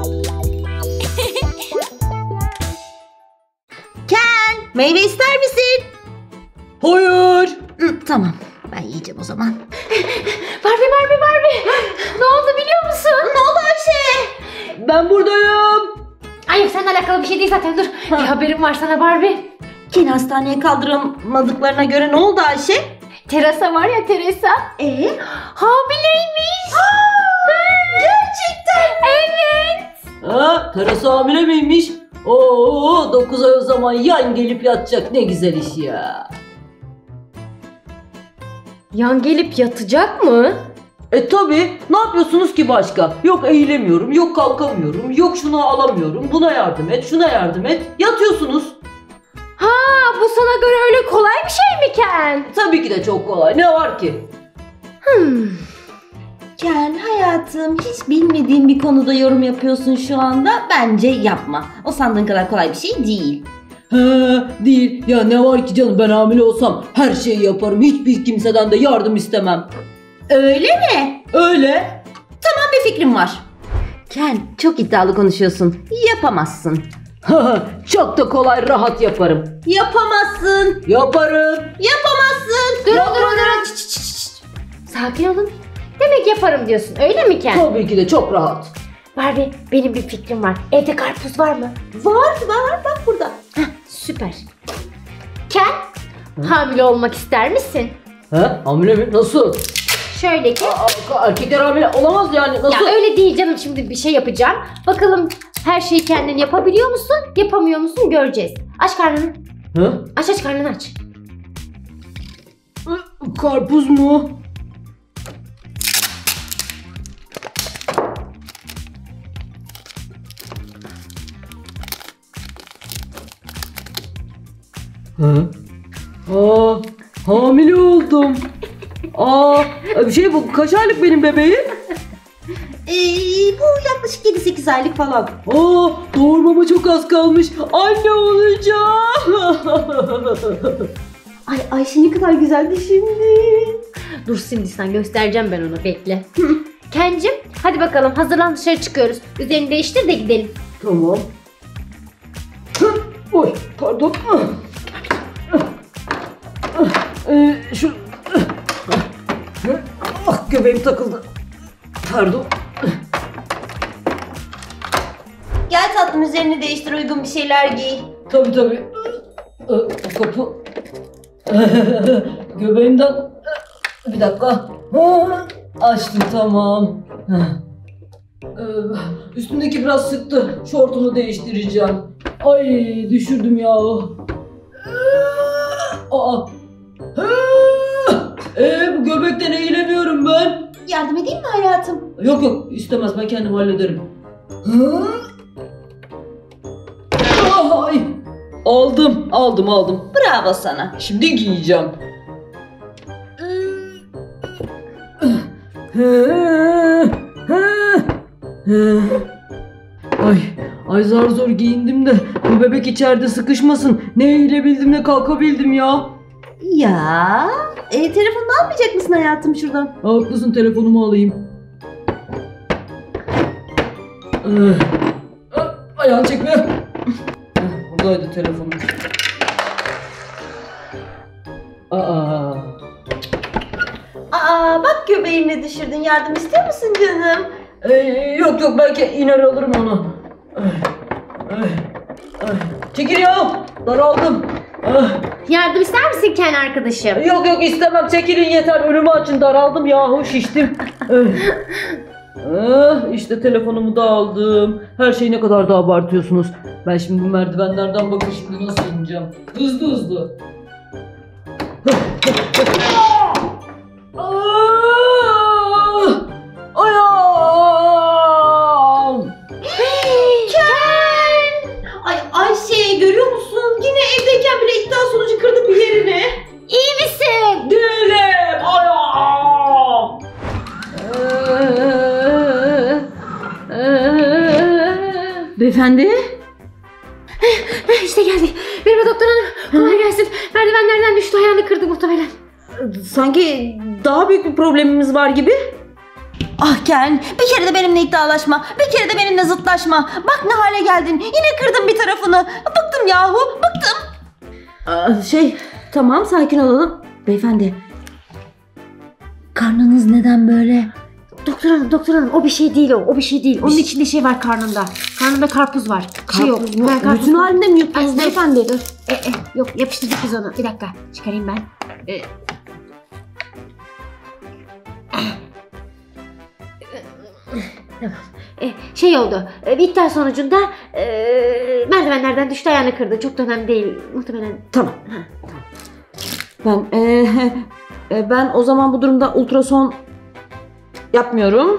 Ken, meyve ister misin? Hayır. Tamam, ben yiyeceğim o zaman. Barbie. Ne oldu biliyor musun? Ne oldu Ayşe? Ben buradayım. Ay yok, seninle alakalı bir şey değil zaten, dur. Bir haberim var sana Barbie. Ken'i hastaneye kaldıramadıklarına göre ne oldu Ayşe? Teresa var ya, Teresa. Hamileymiş. Gerçekten. Evet. Ha, Teresa hamile miymiş? Oo, 9 ay o zaman yan gelip yatacak, ne güzel iş ya. Yan gelip yatacak mı? Tabi, ne yapıyorsunuz ki başka? Yok eğilemiyorum, yok kalkamıyorum, yok şunu alamıyorum, buna yardım et, şuna yardım et. Yatıyorsunuz. Ha, bu sana göre öyle kolay bir şey mi Ken? Tabii ki de çok kolay, ne var ki? Ken hayatım, hiç bilmediğin bir konuda yorum yapıyorsun şu anda. Bence yapma. O sandığın kadar kolay bir şey değil. He, değil ya, ne var ki canım, ben hamile olsam her şeyi yaparım, hiçbir kimseden de yardım istemem. Öyle mi? Öyle. Tamam, bir fikrim var. Ken, çok iddialı konuşuyorsun. Yapamazsın. Çok da kolay, rahat yaparım. Yapamazsın. Yaparım. Yapamazsın. Durun. Çıt. Sakin olun. Demek yaparım diyorsun, öyle mi Ken? Tabii ki de çok rahat. Barbie, benim bir fikrim var. Evde karpuz var mı? Var, bak burada. Süper. Ken, hamile olmak ister misin? He, hamile mi? Nasıl? Şöyle ki. Erkekler hamile olamaz yani, nasıl? Ya öyle değil canım, şimdi bir şey yapacağım. Bakalım her şeyi kendin yapabiliyor musun, yapamıyor musun göreceğiz. Aç karnını. He? Aç karnını aç. Karpuz mu? Hı? Hamile oldum. Bu kaç aylık benim bebeğim? Bu yaklaşık 7-8 aylık falan. Doğurmama çok az kalmış. Anne olacağım. Ay Ayşe ne kadar güzeldi şimdi. Dur, şimdi sen göstereceğim ben ona, bekle. Kencim, hadi bakalım, hazırlan, dışarı çıkıyoruz. Üzerini değiştir de gidelim. Tamam. Oy, pardon. Şu... göbeğim takıldı. Pardon. Gel tatlım, üzerini değiştir, uygun bir şeyler giy. Tabii. Kapı. Göbeğimden... Bir dakika. Açtım, tamam. Üstümdeki biraz sıktı. Şortumu değiştireceğim. Ay, düşürdüm ya. Bu göbekten eğilemiyorum ben. Yardım edeyim mi hayatım? Yok, istemez, ben kendim hallederim. Ay. Aldım. Bravo sana. Şimdi giyeceğim. Ay zar zor giyindim de bu bebek içeride sıkışmasın. Ne eğilebildim ne kalkabildim ya. Ya, telefonunu almayacak mısın hayatım şuradan? Haklısın, telefonumu alayım. Ayağını çekme. Buradaydı telefonum. Bak göbeğini düşürdün. Yardım istiyor musun canım? Yok belki iner alırım onu. Çekil ya, daraldım. Yardım ister misin Ken arkadaşım? Yok istemem, çekilin yeter, önümü açın, daraldım yahu, şiştim. İşte telefonumu da aldım. Her şeyi ne kadar da abartıyorsunuz. Ben şimdi bu merdivenlerden bakın şimdi nasıl ineceğim. Hızlı. Ayağım. Ken! Ay Ayşe, görüyor musun? Yine evdeyken bile iddia sonucu kırdı bir yerini. İyi misin? Değilim. Ayağım. Beyefendi? İşte geldi. Merhaba doktor hanım. Kolay gelsin. Merdivenlerden düştü, ayağını kırdı muhtemelen. Sanki daha büyük bir problemimiz var gibi. Ah Ken, bir kere de benimle iddialaşma. Bir kere de benimle zıtlaşma. Bak ne hale geldin. Yine kırdın bir tarafını. Bıktım yahu, bıktım. Tamam sakin olalım. Beyefendi, karnınız neden böyle? Doktor hanım o bir şey değil o bir şey değil. Onun içinde şey var karnında. Karnında karpuz var. Şey yok. Karpuz Bütün halinde mi yuttunuz beyefendi? Yok yapıştırdık biz onu. Bir dakika çıkarayım ben. Tamam. Şey oldu. Bir iddia sonucunda merdivenlerden düştü, ayağını kırdı. Çok da önemli değil. Muhtemelen. Tamam. Ben o zaman bu durumda ultrason yapmıyorum.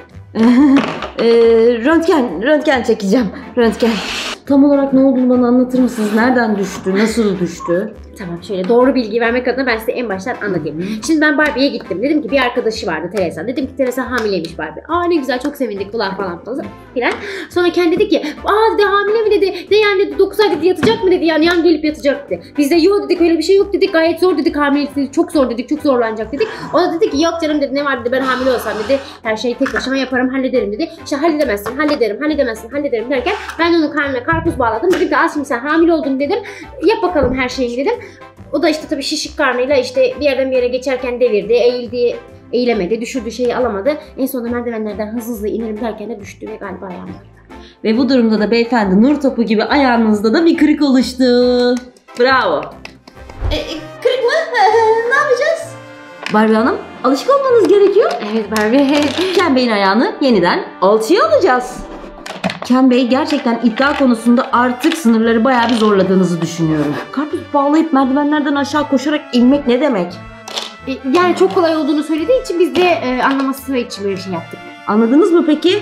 Röntgen çekeceğim. Röntgen. Tam olarak ne olduğunu bana anlatır mısınız? Nereden düştü? Nasıl düştü? Tamam, şöyle doğru bilgi vermek adına ben size en baştan anlatayım. Şimdi ben Barbie'ye gittim. Dedim ki bir arkadaşı vardı Teresa. Dedim ki Teresa hamileymiş Barbie. Aa ne güzel, çok sevindik falan filan. Sonra kendi dedi ki dedi hamile mi dedi. Ne yani dedi, 9 ay dedi yatacak mı dedi, yani yan gelip yatacak dedi. Biz de yok dedik, öyle bir şey yok dedik. Gayet zor dedik, hamilelik dedik. Çok zor dedik, çok zorlanacak dedik. O da dedi ki yok canım dedi, ne var dedi, ben hamile olsam dedi. Her şeyi tek başıma yaparım, hallederim dedi. İşte halledemezsin, hallederim derken ben onun karnına karpuz bağladım. Dedim ki şimdi sen hamile oldun dedim. Yap bakalım her şeyi dedim. O da işte tabii şişik karnıyla işte bir yerden bir yere geçerken devirdi, eğildi, eğilemedi, düşürdü şeyi alamadı. En sonunda merdivenlerden hızlı inerim derken de düştü ve galiba ayağım kırıldı. Ve bu durumda da beyefendi nur topu gibi ayağınızda da bir kırık oluştu. Bravo. Kırık mı? Ne yapacağız? Barbie Hanım, alışık olmanız gerekiyor. Evet Barbie. Ken Bey'in ayağını yeniden alçıya alacağız. Ken Bey gerçekten iddia konusunda artık sınırları bayağı bir zorladığınızı düşünüyorum. Karpuz bağlayıp merdivenlerden aşağı koşarak inmek ne demek? Yani çok kolay olduğunu söylediği için biz de anlaması için böyle bir şey yaptık. Anladınız mı peki?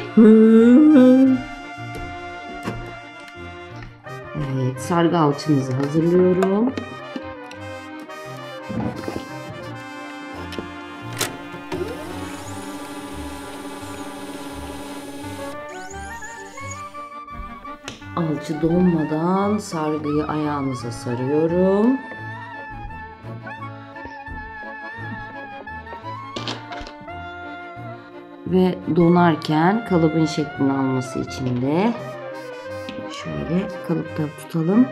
Evet, sargı alçınızı hazırlıyorum. Alçı donmadan sargıyı ayağınıza sarıyorum. Ve donarken kalıbın şeklini alması için de şöyle kalıpta tutalım.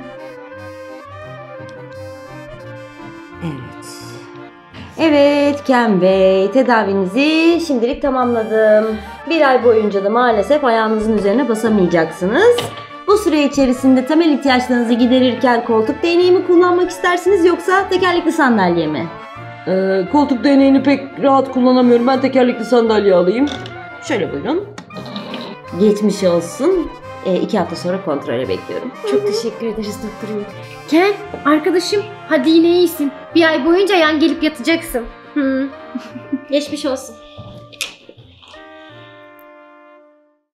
Evet Ken Bey, tedavinizi şimdilik tamamladım. Bir ay boyunca da maalesef ayağınızın üzerine basamayacaksınız. Bu süre içerisinde temel ihtiyaçlarınızı giderirken koltuk değneği mi kullanmak istersiniz yoksa tekerlekli sandalye mi? Koltuk değneğini pek rahat kullanamıyorum. Ben tekerlekli sandalye alayım. Şöyle buyurun. Geçmiş olsun. 2 hafta sonra kontrole bekliyorum. Çok teşekkür ederiz doktorum. Ken, arkadaşım, hadi yine iyisin. Bir ay boyunca yan gelip yatacaksın. Geçmiş olsun.